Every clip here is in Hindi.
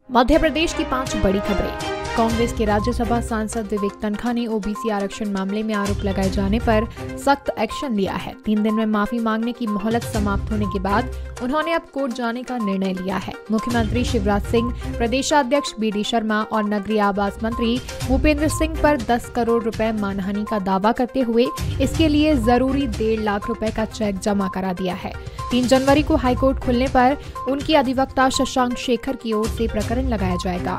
मध्य प्रदेश की 5 बड़ी खबरें। कांग्रेस के राज्यसभा सांसद विवेक तन्खा ने ओबीसी आरक्षण मामले में आरोप लगाए जाने पर सख्त एक्शन लिया है। 3 दिन में माफी मांगने की मोहलत समाप्त होने के बाद उन्होंने अब कोर्ट जाने का निर्णय लिया है। मुख्यमंत्री शिवराज सिंह, प्रदेशाध्यक्ष बीडी शर्मा और नगरीय आवास मंत्री भूपेंद्र सिंह पर 10 करोड़ रुपए मानहानि का दावा करते हुए इसके लिए जरूरी 1.5 लाख रुपए का चेक जमा करा दिया है। 3 जनवरी को हाईकोर्ट खुलने पर उनकी अधिवक्ता शशांक शेखर की ओर से प्रकरण लगाया जाएगा।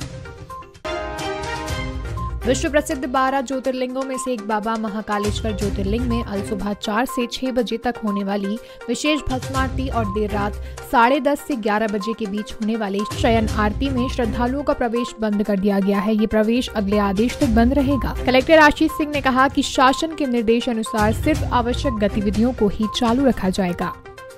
विश्व प्रसिद्ध 12 ज्योतिर्लिंगों में से एक बाबा महाकालेश्वर ज्योतिर्लिंग में अल सुबह 4 से 6 बजे तक होने वाली विशेष भस्म आरती और देर रात 10:30 से 11 बजे के बीच होने वाली शयन आरती में श्रद्धालुओं का प्रवेश बंद कर दिया गया है। ये प्रवेश अगले आदेश तक बंद रहेगा। कलेक्टर आशीष सिंह ने कहा कि शासन के निर्देश अनुसार सिर्फ आवश्यक गतिविधियों को ही चालू रखा जाएगा।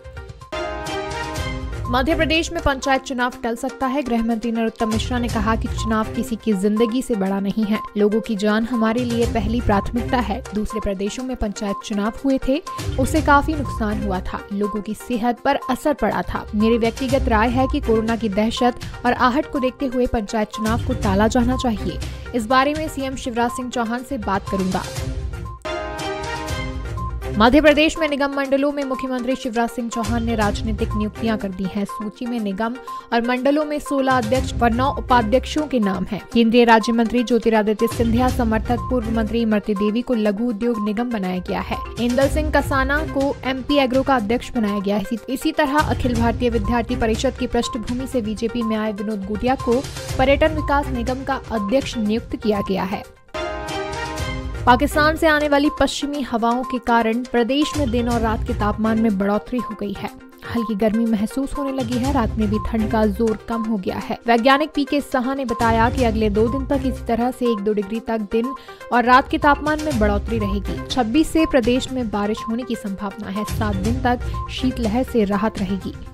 मध्य प्रदेश में पंचायत चुनाव टल सकता है। गृह मंत्री नरोत्तम मिश्रा ने कहा कि चुनाव किसी की जिंदगी से बड़ा नहीं है। लोगों की जान हमारे लिए पहली प्राथमिकता है। दूसरे प्रदेशों में पंचायत चुनाव हुए थे, उससे काफी नुकसान हुआ था, लोगों की सेहत पर असर पड़ा था। मेरी व्यक्तिगत राय है कि कोरोना की दहशत और आहट को देखते हुए पंचायत चुनाव को टाला जाना चाहिए। इस बारे में सीएम शिवराज सिंह चौहान से बात करूंगा। मध्य प्रदेश में निगम मंडलों में मुख्यमंत्री शिवराज सिंह चौहान ने राजनीतिक नियुक्तियां कर दी हैं। सूची में निगम और मंडलों में 16 अध्यक्ष व 9 उपाध्यक्षों के नाम हैं। केंद्रीय राज्य मंत्री ज्योतिरादित्य सिंधिया समर्थक पूर्व मंत्री इमरती देवी को लघु उद्योग निगम बनाया गया है। इंदल सिंह कसाना को एमपी एग्रो का अध्यक्ष बनाया गया है। इसी तरह अखिल भारतीय विद्यार्थी परिषद की पृष्ठभूमि से बीजेपी में आए विनोद गुटिया को पर्यटन विकास निगम का अध्यक्ष नियुक्त किया गया है। पाकिस्तान से आने वाली पश्चिमी हवाओं के कारण प्रदेश में दिन और रात के तापमान में बढ़ोतरी हो गई है। हल्की गर्मी महसूस होने लगी है। रात में भी ठंड का जोर कम हो गया है। वैज्ञानिक पीके साहा ने बताया कि अगले 2 दिन तक इसी तरह से 1-2 डिग्री तक दिन और रात के तापमान में बढ़ोतरी रहेगी। 26 से प्रदेश में बारिश होने की संभावना है। 7 दिन तक शीतलहर से राहत रहेगी।